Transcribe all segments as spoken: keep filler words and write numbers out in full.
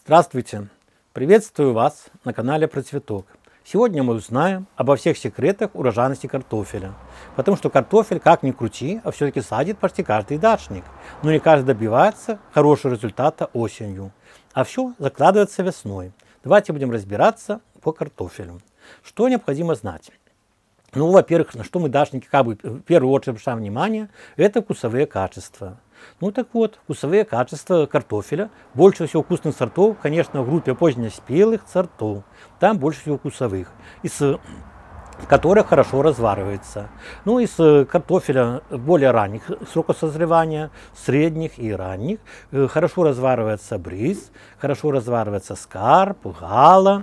Здравствуйте! Приветствую вас на канале Про Цветок. Сегодня мы узнаем обо всех секретах урожайности картофеля. Потому что картофель, как ни крути, а все-таки садит почти каждый дачник. Но не каждый добивается хорошего результата осенью. А все закладывается весной. Давайте будем разбираться по картофелю. Что необходимо знать? Ну, во-первых, на что мы, дачники, как бы в первую очередь обращаем внимание, это вкусовые качества. Ну так вот, вкусовые качества картофеля. Больше всего вкусных сортов, конечно, в группе позднеспелых сортов. Там больше всего вкусовых, из которых хорошо разваривается. Ну, из картофеля более ранних сроков созревания, средних и ранних, хорошо разваривается бриз, хорошо разваривается скарб, гала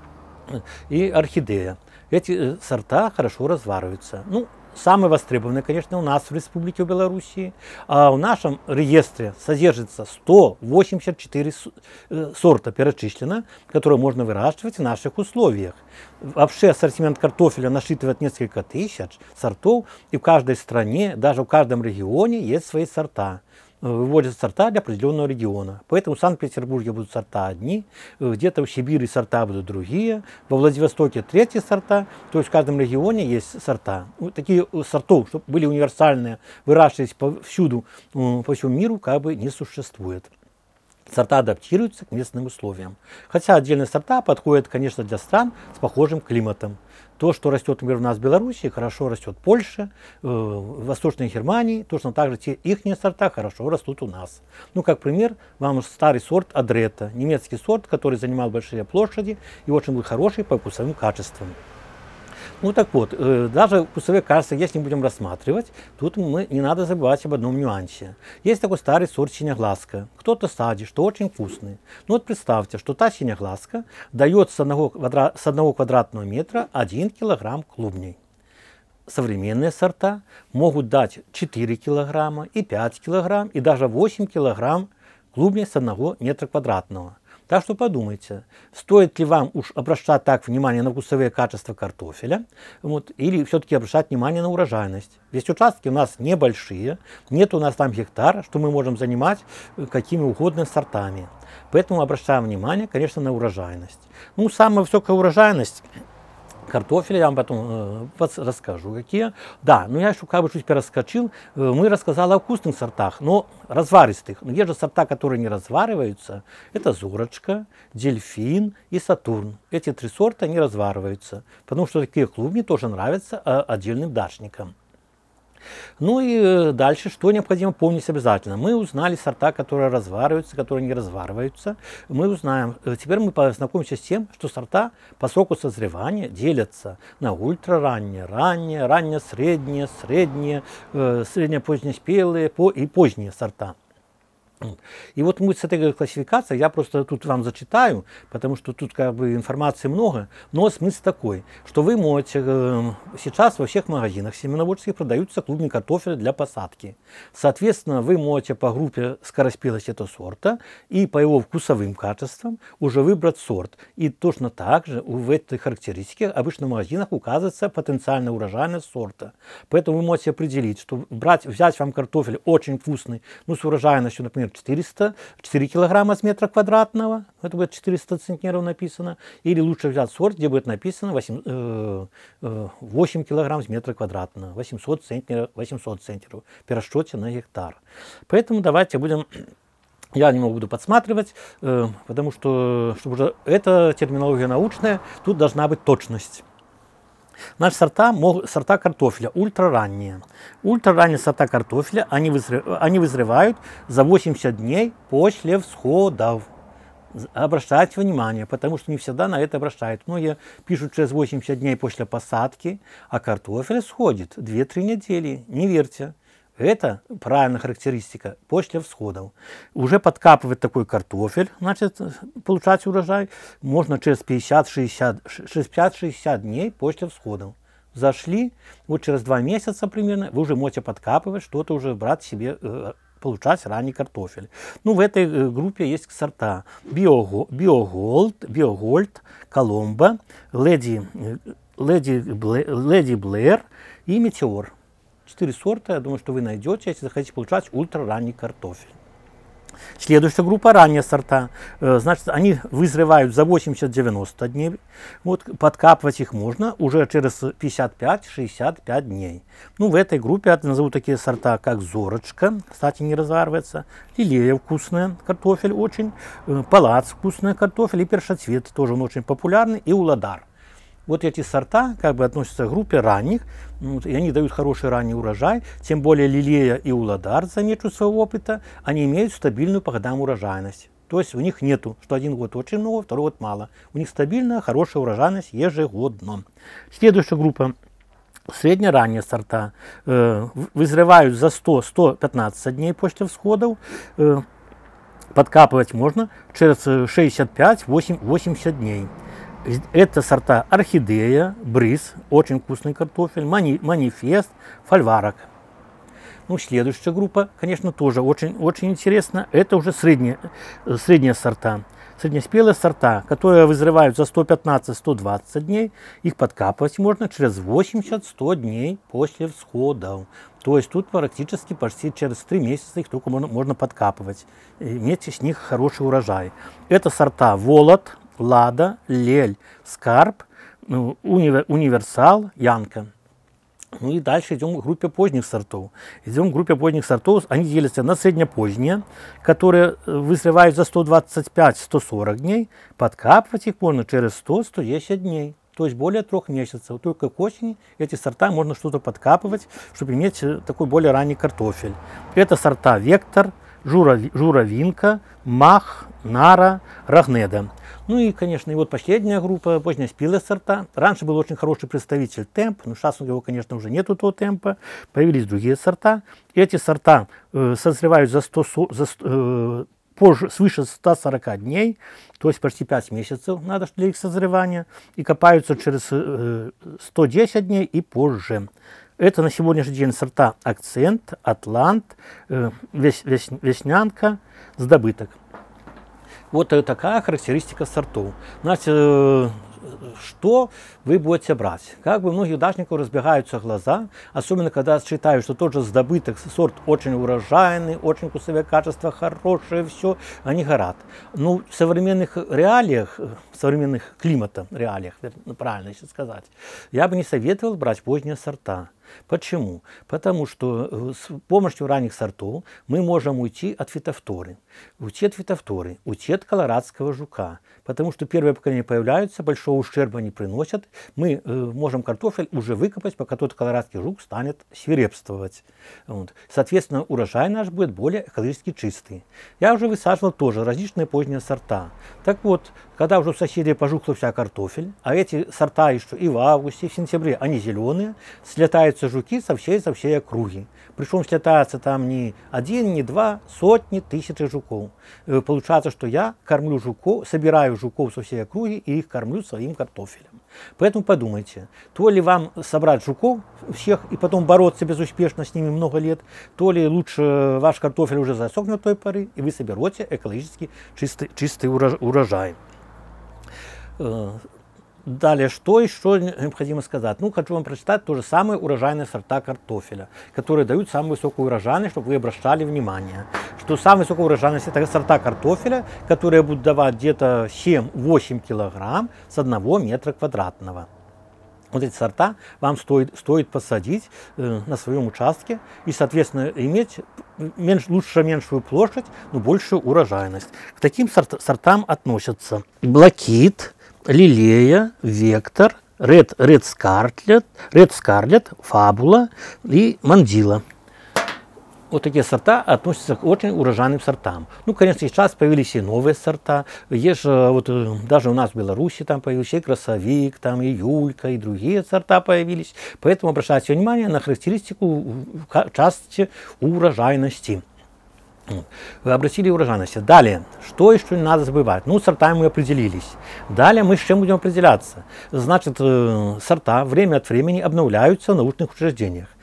и орхидея. Эти сорта хорошо развариваются. Ну, самые востребованные, конечно, у нас в Республике Белоруссии. А в нашем реестре содержится сто восемьдесят четыре сорта перечислено, которые можно выращивать в наших условиях. Вообще ассортимент картофеля насчитывает несколько тысяч сортов, и в каждой стране, даже в каждом регионе есть свои сорта. Выводятся сорта для определенного региона. Поэтому в Санкт-Петербурге будут сорта одни, где-то в Сибири сорта будут другие, во Владивостоке третьи сорта. То есть в каждом регионе есть сорта. Такие сортов, чтобы были универсальные, выращивались повсюду, по всему миру, как бы не существует. Сорта адаптируются к местным условиям. Хотя отдельные сорта подходят, конечно, для стран с похожим климатом. То, что растет, например, у нас в Беларуси, хорошо растет в Польше, э, в Восточной Германии, точно так же те их сорта хорошо растут у нас. Ну, как пример, вам старый сорт Адрета, немецкий сорт, который занимал большие площади и очень был хороший по вкусовым качествам. Ну так вот, э, даже вкусовые качества, если мы будем рассматривать, тут мы, не надо забывать об одном нюансе. Есть такой старый сорт синеглазка. Кто-то садит, что очень вкусный. Ну вот представьте, что та синеглазка дает с одного, квадра, с одного квадратного метра один килограмм клубней. Современные сорта могут дать четыре килограмма и пять килограмм и даже восемь килограмм клубней с одного метра квадратного. Так что подумайте, стоит ли вам уж обращать так внимание на вкусовые качества картофеля, вот, или все-таки обращать внимание на урожайность. Ведь участки у нас небольшие, нет у нас там гектара, что мы можем занимать какими угодно сортами. Поэтому обращаем внимание, конечно, на урожайность. Ну, самая высокая урожайность картофеля, я вам потом э, расскажу, какие. Да, ну я еще как бы чуть перескочил, э, мы рассказали о вкусных сортах, но разваристых. Но есть же сорта, которые не развариваются. Это Зорочка, Дельфин и Сатурн. Эти три сорта не развариваются, потому что такие клубни тоже нравятся э, отдельным дачникам. Ну и дальше, что необходимо помнить обязательно. Мы узнали сорта, которые развариваются, которые не развариваются. Мы узнаем. Теперь мы познакомимся с тем, что сорта по сроку созревания делятся на ультраранние, ранние, ранние-средние, средние, э, средне-позднеспелые и поздние сорта. И вот мы с этой классификацией, я просто тут вам зачитаю, потому что тут как бы информации много, но смысл такой, что вы можете, э, сейчас во всех магазинах семеноводческих продаются клубни картофеля для посадки. Соответственно, вы можете по группе скороспелости этого сорта и по его вкусовым качествам уже выбрать сорт. И точно так же в этой характеристике обычно в магазинах указывается потенциальная урожайность сорта. Поэтому вы можете определить, что брать, взять вам картофель очень вкусный, ну с урожайностью, например, четыреста, четыре килограмма с метра квадратного, это будет четыреста центнеров написано, или лучше взять сорт, где будет написано восемь килограмм с метра квадратного, восемьсот центнеров, восемьсот центнеров в расчете на гектар. Поэтому давайте будем, я немного буду подсматривать, потому что, чтобы уже эта терминология научная, тут должна быть точность. Наши сорта, сорта картофеля ультраранние. Ультраранние сорта картофеля, они, вызрев, они вызревают за восемьдесят дней после всходов. Обращайте внимание, потому что не всегда на это обращают. Многие пишут через восемьдесят дней после посадки, а картофель сходит две-три недели. Не верьте. Это правильная характеристика после всходов. Уже подкапывать такой картофель, значит, получать урожай, можно через пятьдесят-шестьдесят дней после всходов. Зашли, вот через два месяца примерно, вы уже можете подкапывать, что-то уже брать себе, получать ранний картофель. Ну, в этой группе есть сорта Биоголд, Биогольд, Коломбо, Леди, Леди, Леди Блэр и Метеор. Четыре сорта, я думаю, что вы найдете, если захотите получать ультраранний картофель. Следующая группа — ранние сорта. Значит, они вызревают за восемьдесят-девяносто дней. Вот, подкапывать их можно уже через пятьдесят пять — шестьдесят пять дней. Ну, в этой группе я назову такие сорта, как Зорочка, кстати, не разваривается, Лилея вкусная, картофель очень, Палац вкусная картофель, и Першоцвет тоже он очень популярный, и Уладар. Вот эти сорта как бы относятся к группе ранних, и они дают хороший ранний урожай. Тем более Лилея и Уладар, замечу своего опыта, они имеют стабильную по годам урожайность. То есть у них нету, что один год очень много, второй год мало. У них стабильная, хорошая урожайность ежегодно. Следующая группа — средне-ранние сорта. Э, вызревают за сто — сто пятнадцать дней после всходов. Э, подкапывать можно через шестьдесят пять — восемьдесят дней. Это сорта Орхидея, Бриз, очень вкусный картофель, Мани, Манифест, Фольварок. Ну, следующая группа, конечно, тоже очень, очень интересна. Это уже средние, средние сорта. Среднеспелые сорта, которые вызревают за сто пятнадцать — сто двадцать дней. Их подкапывать можно через восемьдесят — сто дней после всходов. То есть тут практически почти через три месяца их только можно, можно подкапывать. Иметь с них хороший урожай. Это сорта Волод, Лада, Лель, Скарб, ну, универ, Универсал, Янка. Ну и дальше идем к группе поздних сортов. Идем к группе поздних сортов. Они делятся на среднепоздние, которые вызревают за сто двадцать пять — сто сорок дней. Подкапывать их можно через сто — сто десять дней. То есть более трех месяцев. Только к осени эти сорта можно что-то подкапывать, чтобы иметь такой более ранний картофель. Это сорта Вектор, Журави, Журавинка, Мах, Нара, Рагнеда. Ну и, конечно, и вот последняя группа, позднеспелые сорта. Раньше был очень хороший представитель Темп, но сейчас у него, конечно, уже нету того темпа. Появились другие сорта. Эти сорта э, созревают за сто, за, э, позже, свыше ста сорока дней, то есть почти пять месяцев надо для их созревания, и копаются через э, сто десять дней и позже. Это на сегодняшний день сорта Акцент, Атлант, э, вес, вес, Веснянка, Сдобыток. Вот такая характеристика сортов. Значит, что вы будете брать? Как бы у многих дачников разбегаются глаза, особенно когда считают, что тот же Сдобыток, сорт очень урожайный, очень вкусовое качество хорошее, все, они горят. Ну, в современных реалиях, в современных климата реалиях, правильно еще сказать, я бы не советовал брать поздние сорта. Почему? Потому что с помощью ранних сортов мы можем уйти от фитофторы. Уйти от фитофторы, уйти от колорадского жука. Потому что первые поколения появляются, большого ущерба не приносят. Мы э, можем картофель уже выкопать, пока тот колорадский жук станет свирепствовать. Вот. Соответственно, урожай наш будет более экологически чистый. Я уже высаживал тоже различные поздние сорта. Так вот, когда уже у соседей пожухла вся картофель, а эти сорта еще и в августе, и в сентябре, они зеленые, слетаются жуки со всей, со всей округи. Причем слетаются там не один, не два, сотни, тысячи жуков. Получается, что я кормлю жуков, собираю жуков со всей округи и их кормлю своим картофелем. Поэтому подумайте, то ли вам собрать жуков всех и потом бороться безуспешно с ними много лет, то ли лучше ваш картофель уже засохнет той поры, и вы соберете экологически чистый, чистый урожай. Далее, что еще необходимо сказать? Ну, хочу вам прочитать то же самое урожайные сорта картофеля, которые дают самую высокую урожайность, чтобы вы обращали внимание. Что самая высокая урожайность — это сорта картофеля, которые будут давать где-то семь-восемь килограмм с одного метра квадратного. Вот эти сорта вам стоит, стоит посадить э, на своем участке и, соответственно, иметь меньше, лучше меньшую площадь, но большую урожайность. К таким сорт, сортам относятся Блакит, Лилея, Вектор, Ред, Ред Скарлет, Ред Скарлет, Фабула и Мандила. Вот такие сорта относятся к очень урожайным сортам. Ну, конечно, сейчас появились и новые сорта. Есть же, вот, даже у нас в Беларуси там появился и Красовик, там и Юлька, и другие сорта появились. Поэтому обращайте внимание на характеристику части урожайности. Вы обратили урожайность. Далее, что еще не надо забывать? Ну, сорта мы определились. Далее мы с чем будем определяться? Значит, сорта время от времени обновляются в научных учреждениях.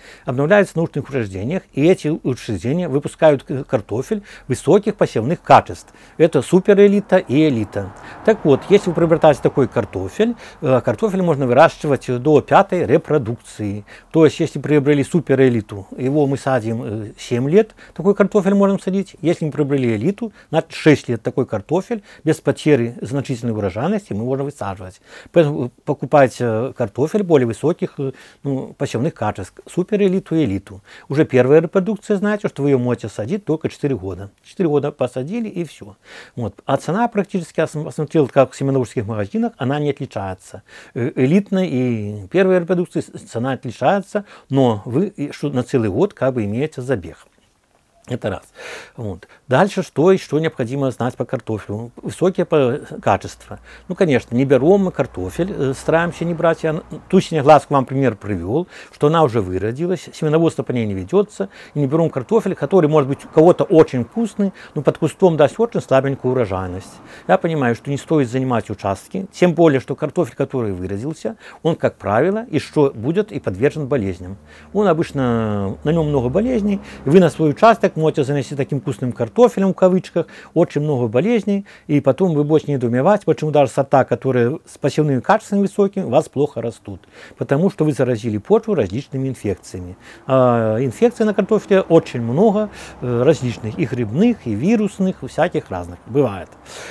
обновляются в научных учреждениях, и эти учреждения выпускают картофель высоких посевных качеств. Это суперэлита и элита. Так вот, если вы приобретаете такой картофель, картофель можно выращивать до пятой репродукции. То есть, если приобрели суперэлиту, его мы садим семь лет, такой картофель можем садить. Если мы приобрели элиту, значит шесть лет такой картофель без потери значительной урожайности мы можем высаживать. Поэтому покупайте картофель более высоких, ну, посевных качеств, суперэлиту и элиту. Уже первая репродукция, знаете, что вы ее можете садить только четыре года. четыре года посадили и все. Вот. А цена практически, я смотрел, как в семеновских магазинах, она не отличается. Элитной и первой репродукции цена отличается, но вы на целый год как бы имеете забег. Это раз. Вот. Дальше, что и что необходимо знать по картофелю? Высокие качества. Ну, конечно, не берем мы картофель, стараемся не брать. Я ту синеглазку вам пример привел, что она уже выродилась, семеноводство по ней не ведется. И не берем картофель, который может быть у кого-то очень вкусный, но под кустом даст очень слабенькую урожайность. Я понимаю, что не стоит занимать участки, тем более, что картофель, который выродился, он, как правило, и что будет и подвержен болезням. Он обычно, на нем много болезней, и вы на свой участок можете занести таким вкусным картофелем, в кавычках, очень много болезней, и потом вы будете недоумевать, почему даже сорта, которые с посевными качествами высокими, у вас плохо растут. Потому что вы заразили почву различными инфекциями. А инфекций на картофеле очень много, различных, и грибных, и вирусных, всяких разных. Бывает.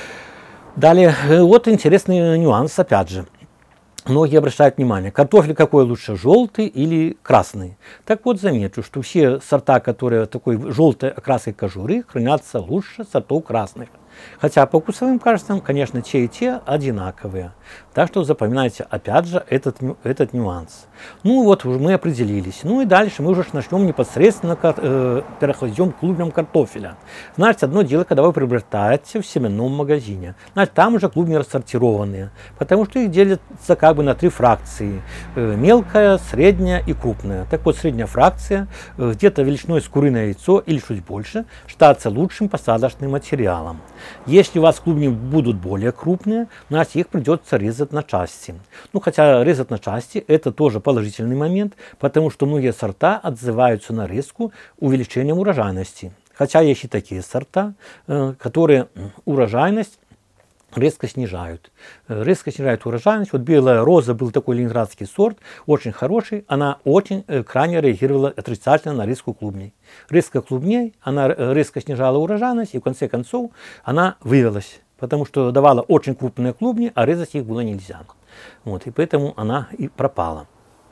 Далее, вот интересный нюанс, опять же. Многие обращают внимание, картофель какой лучше, желтый или красный. Так вот, замечу, что все сорта, которые такой желтой окраской кожуры, хранятся лучше сортов красных. Хотя по вкусовым качествам, конечно, те и те одинаковые. Так что запоминайте опять же этот, этот нюанс. Ну вот мы определились. Ну и дальше мы уже начнем непосредственно э, переходим к клубням картофеля. Значит, одно дело, когда вы приобретаете в семенном магазине. Значит, там уже клубни рассортированные. Потому что их делятся как бы на три фракции. Э, мелкая, средняя и крупная. Так вот, средняя фракция, э, где-то величиной с куриное яйцо или чуть больше, считается лучшим посадочным материалом. Если у вас клубни будут более крупные, значит их придется резать на части. Ну, хотя резать на части это тоже положительный момент, потому что многие сорта отзываются на резку увеличением урожайности. Хотя есть и такие сорта, которые урожайность резко снижают. Резко снижают урожайность. Вот белая роза был такой ленинградский сорт, очень хороший. Она очень крайне реагировала отрицательно на резку клубней. Резко клубней, она резко снижала урожайность, и в конце концов она вывелась. Потому что давала очень крупные клубни, а резать их было нельзя. Вот, и поэтому она и пропала.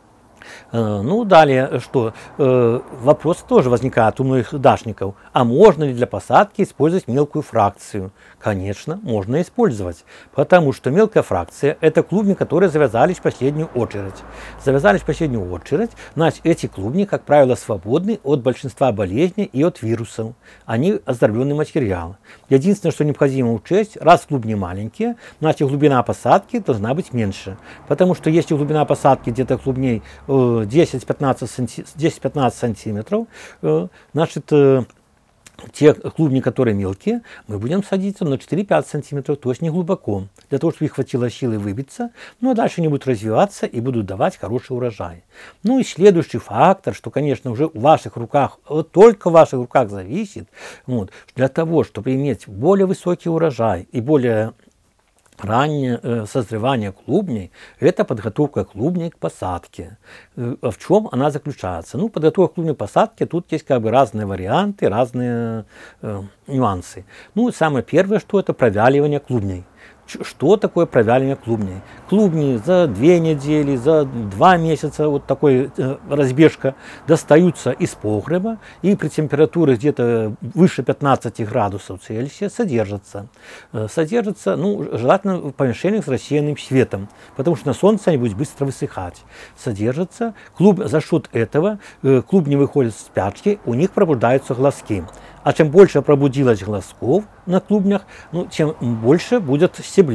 Ну, далее, что э, вопрос тоже возникает у многих дачников. А можно ли для посадки использовать мелкую фракцию? Конечно, можно использовать, потому что мелкая фракция – это клубни, которые завязались в последнюю очередь. Завязались в последнюю очередь, значит, эти клубни, как правило, свободны от большинства болезней и от вирусов. Они оздоровленный материал. Единственное, что необходимо учесть, раз клубни маленькие, значит, глубина посадки должна быть меньше. Потому что если глубина посадки где-то клубней десять-пятнадцать сантиметров, значит, те клубни, которые мелкие, мы будем садиться на четыре-пять сантиметров, то есть не глубоко, для того, чтобы их хватило силы выбиться, ну а дальше они будут развиваться и будут давать хороший урожай. Ну и следующий фактор, что, конечно, уже в ваших руках, вот только в ваших руках зависит, вот, для того, чтобы иметь более высокий урожай и более раннее э, созревание клубней – это подготовка клубней к посадке. Э, в чем она заключается? Ну, подготовка клубней к посадке, тут есть как бы разные варианты, разные э, нюансы. Ну, самое первое, что это провяливание клубней. Что такое провяливание клубней? Клубни за две недели, за два месяца, вот такой э, разбежка, достаются из погреба и при температуре где-то выше пятнадцати градусов Цельсия содержатся. Э, содержатся, ну, желательно в помещениях с рассеянным светом, потому что на солнце они будут быстро высыхать. Содержатся, клуб, за счет этого э, клубни выходят с спячки, у них пробуждаются глазки. А чем больше пробудилось глазков на клубнях, ну, тем больше будет стеблей.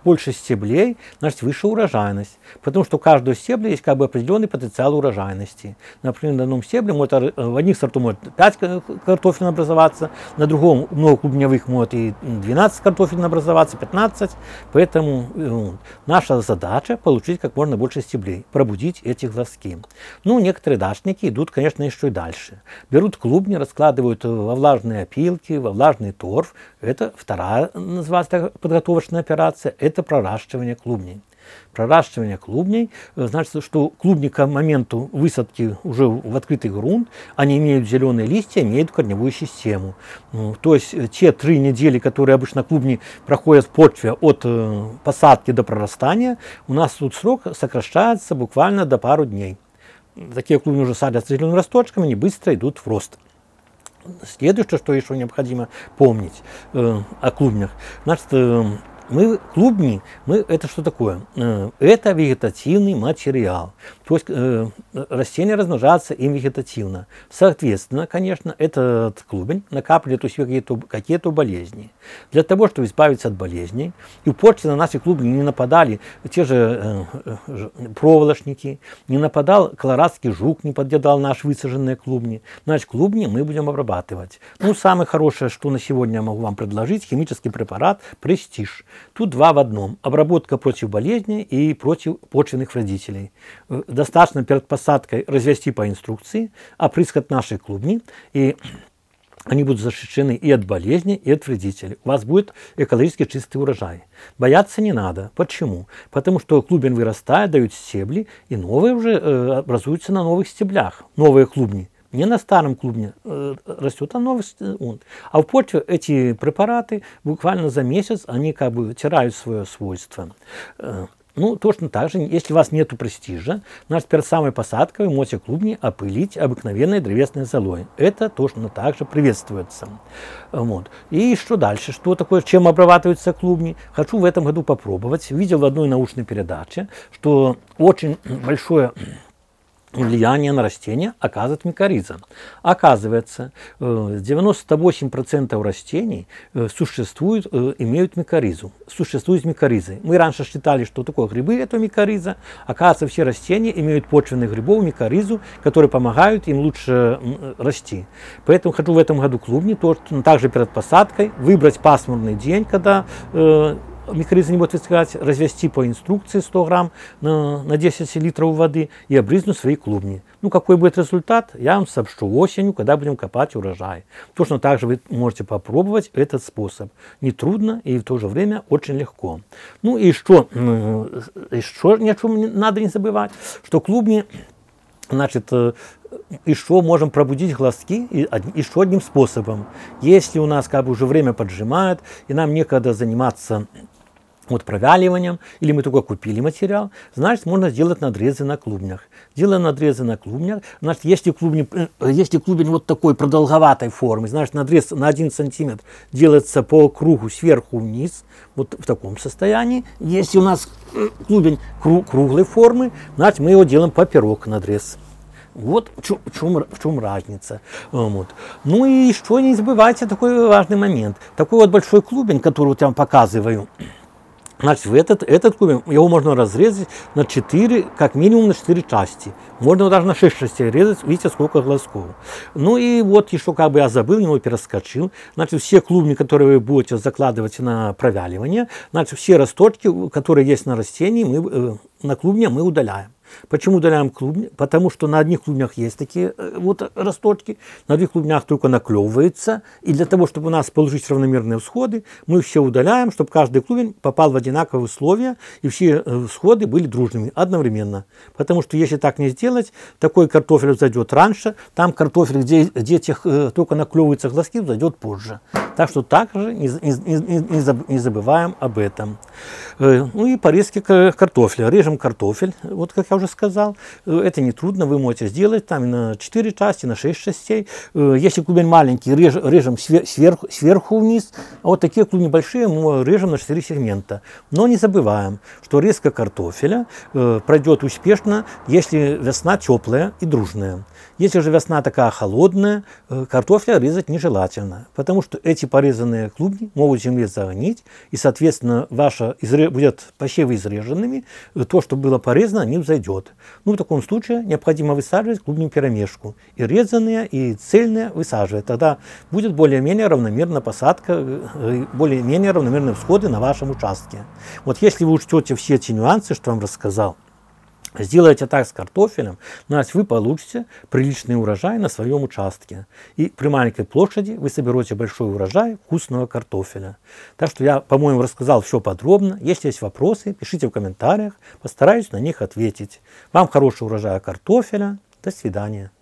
больше стеблей, значит выше урожайность. Потому что у каждого стебля есть как бы определенный потенциал урожайности. Например, на одном стебле может, в одних сортах может пять картофелин образоваться, на другом многоклубневых может и двенадцать картофелин образоваться, пятнадцать. Поэтому э, наша задача получить как можно больше стеблей, пробудить эти глазки. Ну, некоторые дачники идут, конечно, еще и дальше. Берут клубни, раскладывают во влажные опилки, во влажный торф. Это вторая, называется, подготовочная операция, это проращивание клубней. Проращивание клубней, значит, что клубни к моменту высадки уже в открытый грунт, они имеют зеленые листья, имеют корневую систему. То есть те три недели, которые обычно клубни проходят в почве от посадки до прорастания, у нас тут срок сокращается буквально до пару дней. Такие клубни уже садятся зелеными росточками, они быстро идут в рост. Следующее, что еще необходимо помнить э, о клубнях, значит, э, мы, клубни, мы, это что такое? Э, это вегетативный материал. То есть э, растения размножаются им вегетативно. Соответственно, конечно, этот клубень накапливает у себя какие-то какие-то болезни. Для того, чтобы избавиться от болезней, и в почве на наши клубни не нападали те же э, э, проволочники, не нападал колорадский жук, не подъедал наши высаженные клубни, значит, клубни мы будем обрабатывать. Ну, самое хорошее, что на сегодня я могу вам предложить, химический препарат «Престиж». Тут два в одном. Обработка против болезней и против почвенных вредителей. Достаточно перед посадкой развести по инструкции, опрыскать наши клубни, и они будут защищены и от болезней, и от вредителей. У вас будет экологически чистый урожай. Бояться не надо. Почему? Потому что клубень вырастает, дают стебли, и новые уже э, образуются на новых стеблях. Новые клубни. Не на старом клубне э, растет, а новый. А в почве эти препараты буквально за месяц, они как бы теряют свое свойство. Э, Ну, точно так же, если у вас нет престижа, значит, перед самой посадкой вы можете клубни опылить обыкновенной древесной золой. Это точно так же приветствуется. Вот. И что дальше? Что такое, чем обрабатываются клубни? Хочу в этом году попробовать. Видел в одной научной передаче, что очень большое влияние на растения оказывает микориза. Оказывается, девяносто восемь процентов растений существуют, имеют микоризу. Существуют микоризы. Мы раньше считали, что такое грибы, это микориза. Оказывается, все растения имеют почвенных грибов, микоризу, которые помогают им лучше расти. Поэтому хочу в этом году клубни, также перед посадкой, выбрать пасмурный день, когда микориза не будет высыхать, развести по инструкции сто грамм на, на десять литров воды и обрызнуть свои клубни. Ну, какой будет результат, я вам сообщу осенью, когда будем копать урожай. Точно так же вы можете попробовать этот способ. Не трудно и в то же время очень легко. Ну и что, еще ни о чем надо не забывать, что клубни, значит, еще можем пробудить глазки еще одним способом. Если у нас как бы уже время поджимает, и нам некогда заниматься вот провяливанием, или мы только купили материал, значит, можно сделать надрезы на клубнях. Делая надрезы на клубнях, значит, если клубень, если клубень вот такой продолговатой формы, значит, надрез на один сантиметр делается по кругу сверху вниз, вот в таком состоянии. Если у нас клубень круглой формы, значит, мы его делаем поперек надрез. Вот в чем, в чем, в чем разница. Вот. Ну и что, не забывайте такой важный момент. Такой вот большой клубень, который вот я вам показываю, значит, в этот, этот клубень, его можно разрезать на четыре, как минимум на четыре части. Можно его даже на шесть частей резать, видите, сколько глазков. Ну и вот еще как бы я забыл, немного перескочил. Значит, все клубни, которые вы будете закладывать на провяливание, значит, все росточки, которые есть на растении, мы, э, на клубне мы удаляем. Почему удаляем клубни? Потому что на одних клубнях есть такие вот росточки, на других клубнях только наклевывается. И для того, чтобы у нас получить равномерные всходы, мы все удаляем, чтобы каждый клубень попал в одинаковые условия, и все всходы были дружными одновременно. Потому что если так не сделать, такой картофель взойдет раньше, там картофель, где, где тех, только наклевываются глазки, взойдет позже. Так что также не, не, не забываем об этом. Ну и порезки картофеля. Режем картофель, вот как я уже уже сказал. Это нетрудно, вы можете сделать там на четыре части, на шесть частей. Если клубень маленький, реж, режем сверху, сверху вниз, а вот такие клубни большие мы режем на четыре сегмента. Но не забываем, что резка картофеля пройдет успешно, если весна теплая и дружная. Если же весна такая холодная, картофеля резать нежелательно, потому что эти порезанные клубни могут в земле загнить, и, соответственно, ваша изре... будет посевы изреженными, то, что было порезано, не взойдет. Ну, в таком случае необходимо высаживать клубни вперемешку. И резанные, и цельные высаживать. Тогда будет более-менее равномерная посадка, более-менее равномерные всходы на вашем участке. Вот если вы учтете все эти нюансы, что я вам рассказал, сделайте так с картофелем, значит, вы получите приличный урожай на своем участке. И при маленькой площади вы соберете большой урожай вкусного картофеля. Так что я, по-моему, рассказал все подробно. Если есть вопросы, пишите в комментариях, постараюсь на них ответить. Вам хорошего урожая картофеля. До свидания.